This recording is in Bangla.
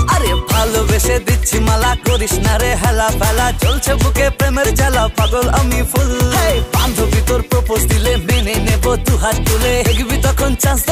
আরে ভালোবেসে দিচ্ছি মালা, করিস না রে হেলা ফেলা, চলছে বুকে প্রেমের জ্বালা, পাগল আমি ফুল। বান্ধবী তোর প্রপোজ দিলে মেনে নেব দুহাত তুলে, দেখবি তখন চান্স